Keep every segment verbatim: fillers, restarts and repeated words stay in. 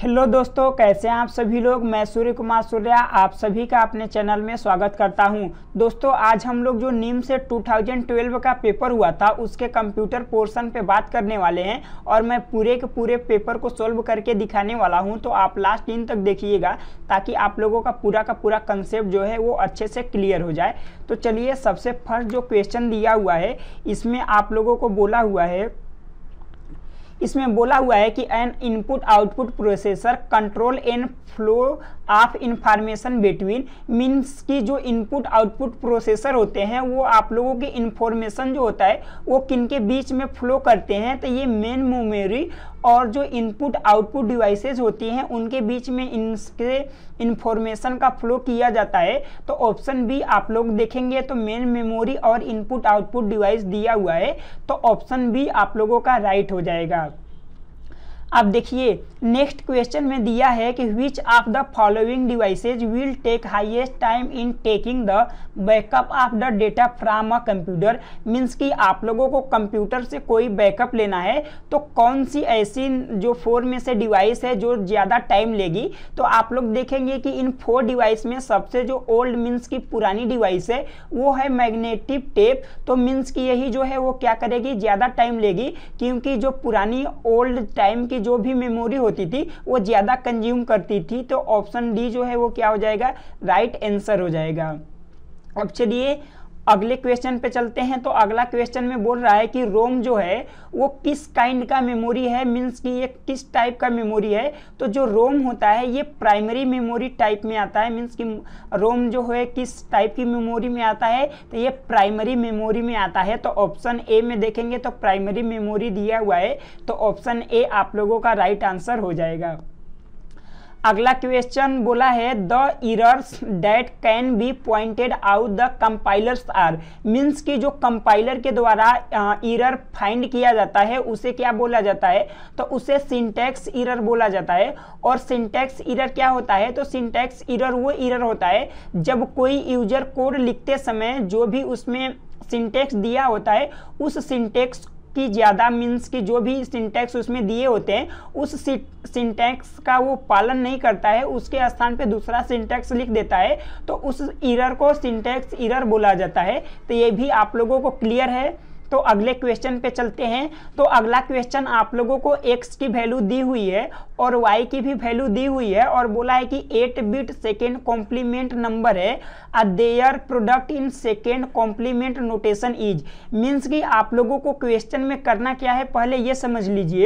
Hello दोस्तों, कैसे हैं आप सभी लोग। मैं सूर्य कुमार सूर्या आप सभी का अपने चैनल में स्वागत करता हूं। दोस्तों, आज हम लोग जो नीम से दो हज़ार बारह का पेपर हुआ था उसके कंप्यूटर पोर्शन पे बात करने वाले हैं और मैं पूरे के पूरे पेपर को सोल्व करके दिखाने वाला हूं। तो आप लास्ट दिन तक देखिएगा ताकि आप लोगों का पूरा का पूरा कंसेप्ट जो है वो अच्छे से क्लियर हो जाए। तो चलिए, सबसे फर्स्ट जो क्वेश्चन दिया हुआ है इसमें आप लोगों को बोला हुआ है इसमें बोला हुआ है कि an input output processor control and flow of information between, means की जो इनपुट आउटपुट प्रोसेसर होते हैं वो आप लोगों के इंफॉर्मेशन जो होता है वो किन के बीच में फ्लो करते हैं। तो ये मेन मेमोरी और जो इनपुट आउटपुट डिवाइसेस होती हैं उनके बीच में इनके इंफॉर्मेशन का फ्लो किया जाता है। तो ऑप्शन बी आप लोग देखेंगे तो मेन मेमोरी और इनपुट आउटपुट डिवाइस दिया हुआ है, तो ऑप्शन बी आप लोगों का राइट हो जाएगा। अब देखिए, नेक्स्ट क्वेश्चन में दिया है कि which of the following devices will take highest time in taking the backup of the data from a computer. Means कि आप लोगों को कंप्यूटर से कोई बैकअप लेना है तो कौन सी ऐसी जो फोर में से डिवाइस है जो ज़्यादा टाइम लेगी। तो आप लोग देखेंगे कि इन फोर डिवाइस में सबसे जो ओल्ड मीन्स की पुरानी डिवाइस है वो है मैग्नेटिक टेप। तो मीन्स कि यही जो है वो क्या करेगी, ज़्यादा टाइम लेगी, क्योंकि जो पुरानी ओल्ड टाइम की जो भी मेमोरी होती थी वो ज्यादा कंज्यूम करती थी। तो ऑप्शन डी जो है वो क्या हो जाएगा, राइट आंसर हो जाएगा। अब चलिए अगले क्वेश्चन पे चलते हैं। तो अगला क्वेश्चन में बोल रहा है कि रोम जो है वो किस काइंड का मेमोरी है, मीन्स कि ये किस टाइप का मेमोरी है। तो जो रोम होता है ये प्राइमरी मेमोरी टाइप में आता है। मीन्स कि रोम जो है किस टाइप की मेमोरी में आता है, तो ये प्राइमरी मेमोरी में आता है। तो ऑप्शन ए में देखेंगे तो प्राइमरी मेमोरी दिया हुआ है, तो ऑप्शन ए आप लोगों का राइट आंसर हो जाएगा। अगला क्वेश्चन बोला है the errors that can be pointed out the compilers are, means कि जो कंपाइलर के द्वारा एरर फाइंड किया जाता है उसे क्या बोला जाता है, तो उसे सिंटैक्स एरर बोला जाता है। और सिंटैक्स एरर क्या होता है, तो सिंटैक्स एरर वो एरर होता है जब कोई यूजर कोड लिखते समय जो भी उसमें सिंटैक्स दिया होता है उस सिंटैक्स कि ज़्यादा, मीन्स कि जो भी सिंटैक्स उसमें दिए होते हैं उस सिंटैक्स का वो पालन नहीं करता है, उसके स्थान पे दूसरा सिंटैक्स लिख देता है, तो उस एरर को सिंटैक्स एरर बोला जाता है। तो ये भी आप लोगों को क्लियर है। तो अगले क्वेश्चन पे चलते हैं। तो अगला क्वेश्चन आप लोगों को x की वैल्यू दी हुई है और y की भी वैल्यू दी हुई है और बोला है कि eight bit second complement number है a their product in second complement notation is, means कि आप लोगों को क्वेश्चन में करना क्या है पहले ये समझ लीजिए।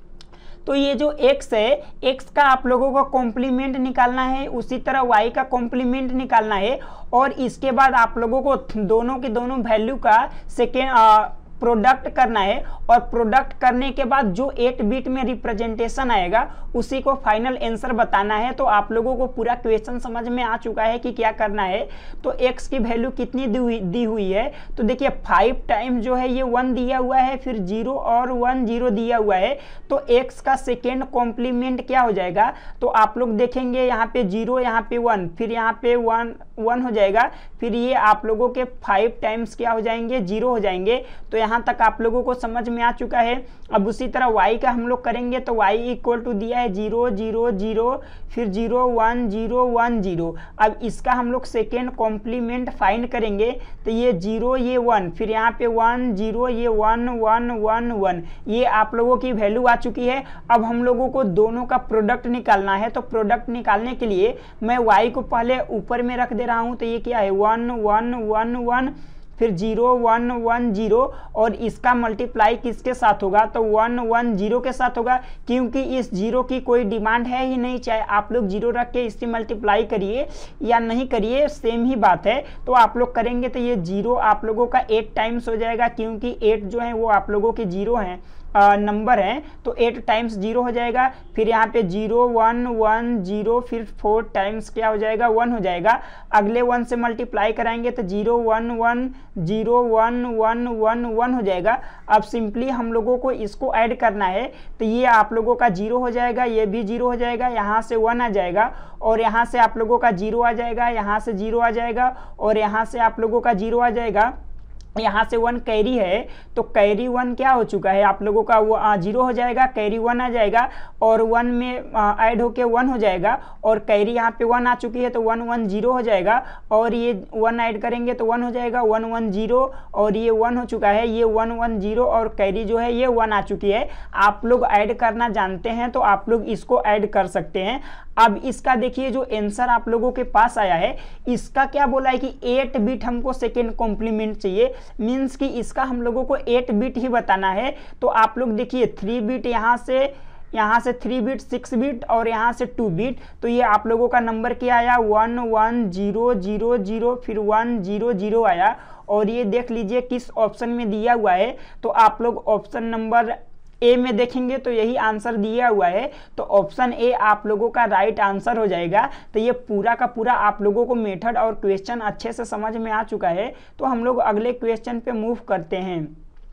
तो ये जो x है, x का आप लोगों को कॉम्प्लीमेंट निकालना है, उसी तरह y का कॉम्प्लीमेंट निकालना है और इसके बाद आप लोगों को दोनों के दोनों वैल्यू का सेकेंड प्रोडक्ट करना है और प्रोडक्ट करने के बाद जो एट बिट में रिप्रेजेंटेशन आएगा उसी को फाइनल आंसर बताना है। तो आप लोगों को पूरा क्वेश्चन समझ में आ चुका है कि क्या करना है। तो x की वैल्यू कितनी दी हुई दी हुई है, तो देखिए फाइव टाइम जो है ये वन दिया हुआ है, फिर जीरो और वन जीरो दिया हुआ है। तो x का सेकेंड कॉम्प्लीमेंट क्या हो जाएगा, तो आप लोग देखेंगे यहाँ पे जीरो, यहाँ पे वन, फिर यहाँ पे वन वन हो जाएगा, फिर ये आप लोगों के फाइव टाइम्स क्या हो जाएंगे, जीरो हो जाएंगे। तो यहाँ तक आप लोगों को समझ में आ चुका है। अब उसी तरह y का हम लोग करेंगे तो y इक्वल टू दिया है जीरो जीरो जीरो, फिर zero one zero one zero. अब इसका हम लोग सेकेंड कॉम्प्लीमेंट फाइंड करेंगे तो ये जीरो ये वन, फिर यहाँ पे वन जीरो, ये वन वन वन वन, ये आप लोगों की वैल्यू आ चुकी है। अब हम लोगों को दोनों का प्रोडक्ट निकालना है। तो प्रोडक्ट निकालने के लिए मैं y को पहले ऊपर में रख दे रहा हूँ, तो ये क्या है वन वन वन वन, फिर जीरो वन वन जीरो, और इसका मल्टीप्लाई किसके साथ होगा, तो वन वन जीरो के साथ होगा, क्योंकि इस जीरो की कोई डिमांड है ही नहीं, चाहे आप लोग जीरो रख के इससे मल्टीप्लाई करिए या नहीं करिए सेम ही बात है। तो आप लोग करेंगे तो ये जीरो आप लोगों का एट टाइम्स हो जाएगा, क्योंकि एट जो है वो आप लोगों के जीरो हैं नंबर हैं, तो एट टाइम्स जीरो हो जाएगा। फिर यहाँ पे जीरो वन वन जीरो, फिर फोर टाइम्स क्या हो जाएगा, वन हो जाएगा। अगले वन से मल्टीप्लाई कराएंगे तो zero one one zero one one one one हो जाएगा। अब सिंपली हम लोगों को इसको ऐड करना है, तो ये आप लोगों का जीरो हो जाएगा, ये भी जीरो हो जाएगा, यहाँ से वन आ जाएगा और यहाँ से आप लोगों का जीरो आ जाएगा, यहाँ से जीरो आ जाएगा और यहाँ से आप लोगों का जीरो आ जाएगा। यहाँ से वन कैरी है तो कैरी वन क्या हो चुका है आप लोगों का, वो जीरो हो जाएगा, कैरी वन आ जाएगा और वन में ऐड होके वन हो जाएगा, और कैरी यहाँ पे वन आ चुकी है तो वन वन जीरो हो जाएगा, और ये वन ऐड करेंगे तो वन हो जाएगा, वन वन जीरो, और ये वन हो चुका है, ये वन वन जीरो, और कैरी जो है ये वन आ चुकी है। आप लोग ऐड करना जानते हैं तो आप लोग इसको ऐड कर सकते हैं। अब इसका देखिए जो आंसर आप लोगों के पास आया है, इसका क्या बोला है कि एट बिट हमको सेकेंड कॉम्प्लीमेंट चाहिए, मीन्स कि इसका हम लोगों को एट बिट ही बताना है। तो आप लोग देखिए थ्री बिट यहाँ से यहाँ से थ्री बिट, सिक्स बिट और यहाँ से टू बिट, तो ये आप लोगों का नंबर क्या आया, one one zero zero zero, फिर वन जीरो जीरो आया, और ये देख लीजिए किस ऑप्शन में दिया हुआ है। तो आप लोग ऑप्शन नंबर ए में देखेंगे तो यही आंसर दिया हुआ है, तो ऑप्शन ए आप लोगों का राइट आंसर हो जाएगा। तो ये पूरा का पूरा आप लोगों को मेथड और क्वेश्चन अच्छे से समझ में आ चुका है। तो हम लोग अगले क्वेश्चन पे मूव करते हैं।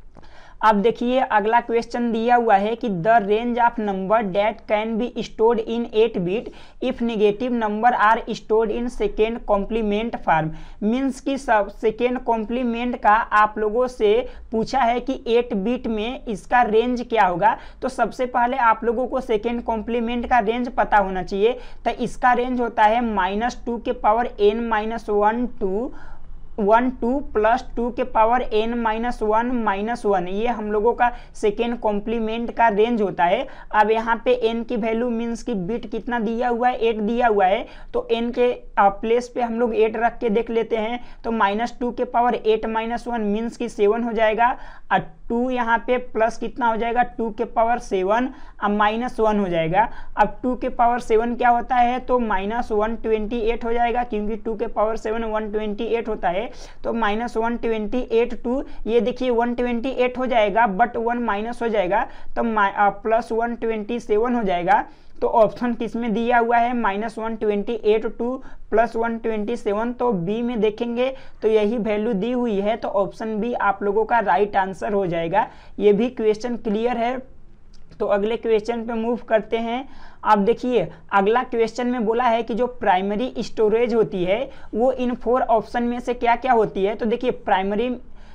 अब देखिए अगला क्वेश्चन दिया हुआ है कि the range of number that can be stored in eight bit if negative number are stored in second complement form. Means कि सब सेकेंड कॉम्प्लीमेंट का आप लोगों से पूछा है कि एट बिट में इसका रेंज क्या होगा। तो सबसे पहले आप लोगों को सेकेंड कॉम्प्लीमेंट का रेंज पता होना चाहिए। तो इसका रेंज होता है माइनस टू के power N minus one two one two plus two के power N minus one minus one, ये हम लोगों का सेकेंड कॉम्प्लीमेंट का रेंज होता है। अब यहाँ पे एन की वैल्यू मीन्स की बिट कितना दिया हुआ है, एट दिया हुआ है, तो एन के प्लेस पे हम लोग एट रख के देख लेते हैं। तो माइनस टू के power eight minus one means की सेवन हो जाएगा, और टू यहाँ पे प्लस कितना हो जाएगा, टू के पावर सेवन, अब माइनस वन हो जाएगा। अब टू के पावर सेवन क्या होता है, तो माइनस वन ट्वेंटी एट हो जाएगा, क्योंकि टू के power seven one twenty eight होता है। तो minus one twenty eight two, ये देखिए वन ट्वेंटी एट हो जाएगा, बट वन माइनस हो जाएगा तो प्लस वन ट्वेंटी सेवन हो जाएगा। तो ऑप्शन किस में दिया हुआ है, minus one twenty eight two plus one twenty seven, तो बी में देखेंगे तो यही वैल्यू दी हुई है। तो ऑप्शन बी आप लोगों का राइट आंसर हो जाएगा। ये भी क्वेश्चन क्लियर है। तो अगले क्वेश्चन पे मूव करते हैं। आप देखिए अगला क्वेश्चन में बोला है कि जो प्राइमरी स्टोरेज होती है वो इन फोर ऑप्शन में से क्या क्या होती है। तो देखिए प्राइमरी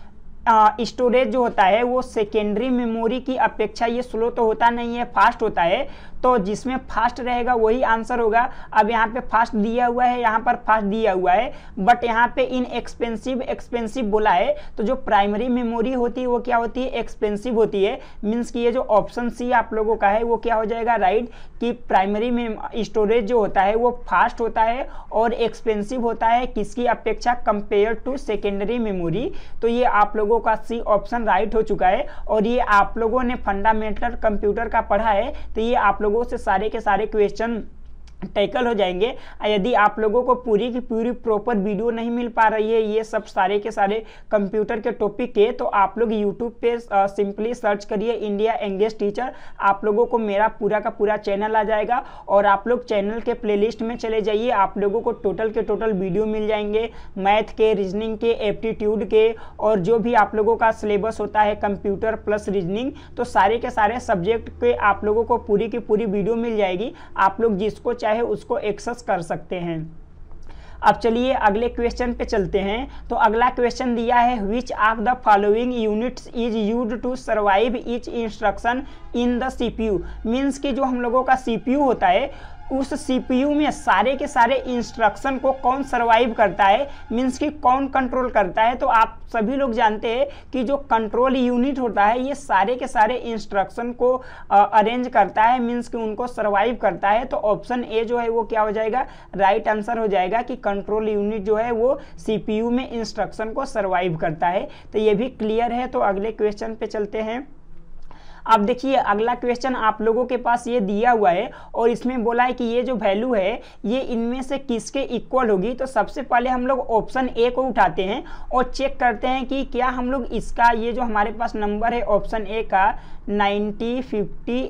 स्टोरेज जो होता है वो सेकेंडरी मेमोरी की अपेक्षा ये स्लो तो होता नहीं है, फास्ट होता है। तो जिसमें फास्ट रहेगा वही आंसर होगा। अब यहाँ पे फास्ट दिया हुआ है, यहाँ पर फास्ट दिया हुआ है, बट यहाँ पे इन एक्सपेंसिव एक्सपेंसिव बोला है। तो जो प्राइमरी मेमोरी होती है वो क्या होती है, एक्सपेंसिव होती है। मीन्स कि ये जो ऑप्शन सी आप लोगों का है वो क्या हो जाएगा, राइट, कि प्राइमरी में स्टोरेज जो होता है वो फास्ट होता है और एक्सपेंसिव होता है किसकी अपेक्षा, कंपेयर टू सेकेंडरी मेमोरी। तो ये आप लोगों का सी ऑप्शन राइट हो चुका है। और ये आप लोगों ने फंडामेंटल कंप्यूटर का पढ़ा है, तो ये आप लोगों से सारे के सारे क्वेश्चन टैकल हो जाएंगे। यदि आप लोगों को पूरी की पूरी प्रॉपर वीडियो नहीं मिल पा रही है ये सब सारे के सारे कंप्यूटर के टॉपिक के, तो आप लोग यूट्यूब पे सिंपली सर्च करिए इंडिया इंग्लिश टीचर, आप लोगों को मेरा पूरा का पूरा चैनल आ जाएगा। और आप लोग चैनल के प्लेलिस्ट में चले जाइए, आप लोगों को टोटल के टोटल वीडियो मिल जाएंगे, मैथ के, रीजनिंग के, एप्टीट्यूड के, और जो भी आप लोगों का सिलेबस होता है कंप्यूटर प्लस रीजनिंग, तो सारे के सारे सब्जेक्ट के आप लोगों को पूरी की पूरी वीडियो मिल जाएगी। आप लोग जिसको चाहे उसको एक्सेस कर सकते हैं। अब चलिए अगले क्वेश्चन पे चलते हैं। तो अगला क्वेश्चन दिया है, which of the following units is used to survive each instruction in the CPU. Means कि जो हम लोगों का सीपीयू होता है उस सीपीयू में सारे के सारे इंस्ट्रक्शन को कौन सर्वाइव करता है, मीन्स कि कौन कंट्रोल करता है। तो आप सभी लोग जानते हैं कि जो कंट्रोल यूनिट होता है ये सारे के सारे इंस्ट्रक्शन को अरेंज करता है, मीन्स कि उनको सर्वाइव करता है। तो ऑप्शन ए जो है वो क्या हो जाएगा, राइट आंसर हो जाएगा कि कंट्रोल यूनिट जो है वो सीपीयू में इंस्ट्रक्शन को सर्वाइव करता है। तो ये भी क्लियर है। तो अगले क्वेश्चन पे चलते हैं। अब देखिए अगला क्वेश्चन आप लोगों के पास ये दिया हुआ है और इसमें बोला है कि ये जो वैल्यू है ये इनमें से किसके इक्वल होगी। तो सबसे पहले हम लोग ऑप्शन ए को उठाते हैं और चेक करते हैं कि क्या हम लोग इसका ये जो हमारे पास नंबर है ऑप्शन ए का ninety fifty eighty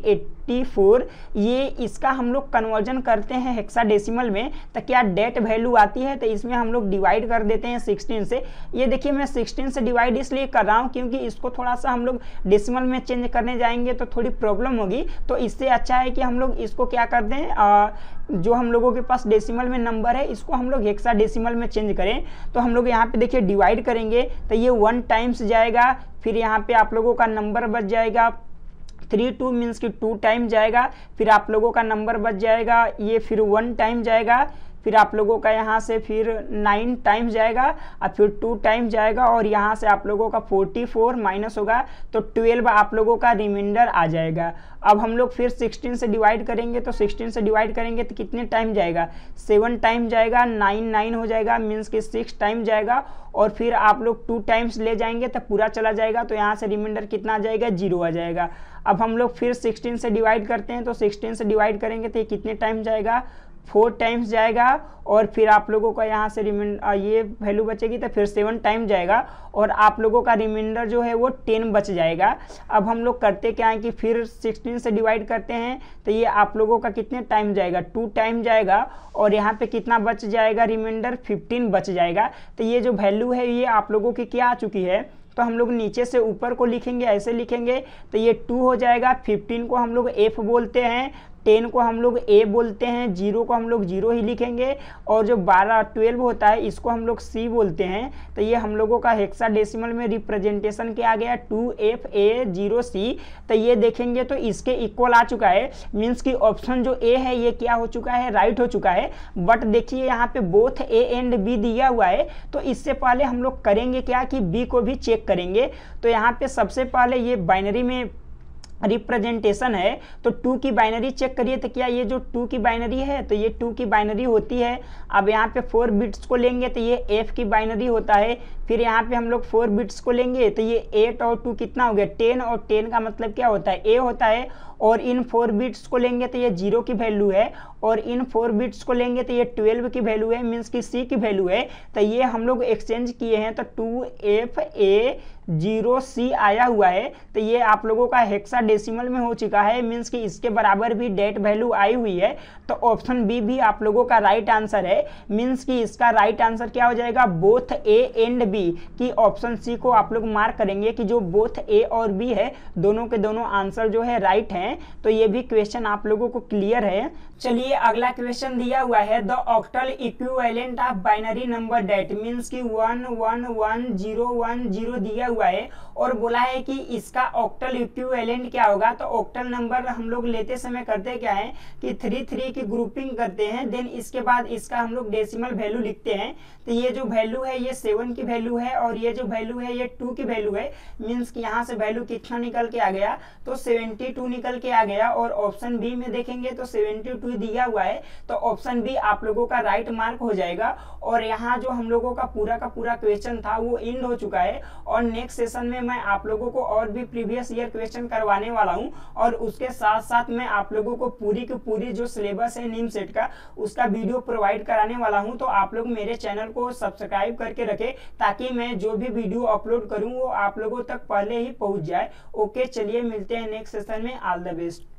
forty four, ये इसका हम लोग कन्वर्जन करते हैं हेक्साडेसिमल में, तो क्या डेट वैल्यू आती है, तो इसमें हम लोग डिवाइड कर देते हैं सिक्सटीन से। ये देखिए मैं सिक्सटीन से डिवाइड इसलिए कर रहा हूँ क्योंकि इसको थोड़ा सा हम लोग डेसिमल में चेंज करने जाएंगे तो थोड़ी प्रॉब्लम होगी, तो इससे अच्छा है कि हम लोग इसको क्या कर दें, आ, जो हम लोगों के पास डेसिमल में नंबर है इसको हम लोग हेक्साडेसिमल में चेंज करें। तो हम लोग यहाँ पे देखिए डिवाइड करेंगे तो ये वन टाइम्स जाएगा, फिर यहाँ पे आप लोगों का नंबर बच जाएगा थ्री, टू मीन्स कि टू टाइम जाएगा, फिर आप लोगों का नंबर बच जाएगा ये फिर वन टाइम जाएगा, फिर आप लोगों का यहाँ से फिर नाइन टाइम जाएगा और फिर टू टाइम जाएगा, और यहाँ से आप लोगों का फोर्टी फोर माइनस होगा तो ट्वेल्व आप लोगों का रिमाइंडर आ जाएगा। अब हम लोग फिर सिक्सटीन से डिवाइड करेंगे, तो सिक्सटीन से डिवाइड करेंगे तो कितने टाइम जाएगा, सेवन टाइम जाएगा, नाइन नाइन हो जाएगा मीन्स कि सिक्स टाइम जाएगा, और फिर आप लोग टू टाइम्स ले जाएंगे तो पूरा चला जाएगा, तो यहाँ से रिमाइंडर कितना आ जाएगा, जीरो आ जाएगा। अब हम लोग फिर सिक्सटीन से डिवाइड करते हैं, तो सिक्सटीन से डिवाइड करेंगे तो ये कितने टाइम जाएगा, फोर टाइम्स जाएगा, और फिर आप लोगों का यहाँ से रिमाइंडर ये वैल्यू बचेगी तो फिर सेवन टाइम जाएगा, और आप लोगों का रिमाइंडर जो है वो टेन बच जाएगा। अब हम लोग करते क्या है कि फिर सिक्सटीन से डिवाइड करते हैं तो ये आप लोगों का कितने टाइम जाएगा, टू टाइम जाएगा, और यहाँ पे कितना बच जाएगा, रिमाइंडर फिफ्टीन बच जाएगा। तो ये जो वैल्यू है ये आप लोगों की क्या आ चुकी है, तो हम लोग नीचे से ऊपर को लिखेंगे, ऐसे लिखेंगे तो ये टू हो जाएगा, फिफ्टीन को हम लोग एफ बोलते हैं, टेन को हम लोग ए बोलते हैं, जीरो को हम लोग जीरो ही लिखेंगे, और जो बारह ट्वेल्व होता है इसको हम लोग सी बोलते हैं। तो ये हम लोगों का हेक्साडेसिमल में रिप्रेजेंटेशन क्या आ गया, two F A zero C. तो ये देखेंगे तो इसके इक्वल आ चुका है, मीन्स कि ऑप्शन जो ए है ये क्या हो चुका है, राइट हो चुका है। बट देखिए यहाँ पे बोथ ए एंड बी दिया हुआ है, तो इससे पहले हम लोग करेंगे क्या कि बी को भी चेक करेंगे। तो यहाँ पे सबसे पहले ये बाइनरी में रिप्रेजेंटेशन है, तो टू की बाइनरी चेक करिए, तो क्या ये जो टू की बाइनरी है तो ये टू की बाइनरी होती है। अब यहाँ पे फोर बिट्स को लेंगे तो ये एफ की बाइनरी होता है, फिर यहाँ पे हम लोग फोर बिट्स को लेंगे तो ये एट और टू कितना हो गया, टेन, और टेन का मतलब क्या होता है, ए होता है, और इन फोर बिट्स को लेंगे तो ये जीरो की वैल्यू है, और इन फोर बिट्स को लेंगे तो ये ट्वेल्व की वैल्यू है, मीन्स की सी की वैल्यू है। तो ये हम लोग एक्सचेंज किए हैं तो two F A zero C आया हुआ है, तो ये आप लोगों का हेक्साडेसिमल में हो चुका है, मीन्स कि इसके बराबर भी डेट वैल्यू आई हुई है। तो ऑप्शन बी भी आप लोगों का राइट आंसर है, मीन्स कि इसका राइट आंसर क्या हो जाएगा, बोथ ए एंड बी, कि ऑप्शन सी को आप लोग मार्क करेंगे कि जो बोथ ए और बी है दोनों के दोनों आंसर जो है राइट हैं। तो ये भी क्वेश्चन आप लोगों को क्लियर है। चलिए अगला क्वेश्चन दिया हुआ है, the octal equivalent of binary number that, means कि one one one zero one zero दिया हुआ है, और बोला है कि इसका ऑक्टल इक्विवेलेंट क्या होगा। तो ऑक्टल नंबर हम लोग लेते समय करते क्या है कि थ्री थ्री की ग्रुपिंग करते हैं, देन इसके बाद इसका हम लोग डेसिमल वैल्यू लिखते हैं। तो ये जो वैल्यू है ये सेवन की वैल्यू है, और ये जो वैल्यू है ये टू की वैल्यू है, मीन्स कि यहाँ से वैल्यू कितना निकल के आ गया, तो सेवेंटी टू निकल के आ गया। और ऑप्शन बी में देखेंगे तो सेवेंटी टू दिया हुआ है, तो ऑप्शन बी आप लोगों का राइट मार्क हो जाएगा। और यहाँ जो हम लोगों का पूरा का पूरा क्वेश्चन था वो एंड हो चुका है, और नेक्स्ट सेशन में मैं आप लोगों को और भी प्रीवियस ईयर क्वेश्चन करवाने वाला हूँ, और उसके साथ साथ मैं आप लोगों को पूरी की पूरी जो सिलेबस है नीम सेट का उसका वीडियो प्रोवाइड कराने वाला हूँ। तो आप लोग मेरे चैनल को सब्सक्राइब करके रखें ताकि मैं जो भी वीडियो अपलोड करूँ वो आप लोगों तक पहले ही पहुँच जाए। ओके, चलिए मिलते हैं नेक्स्ट सेशन में। All the best.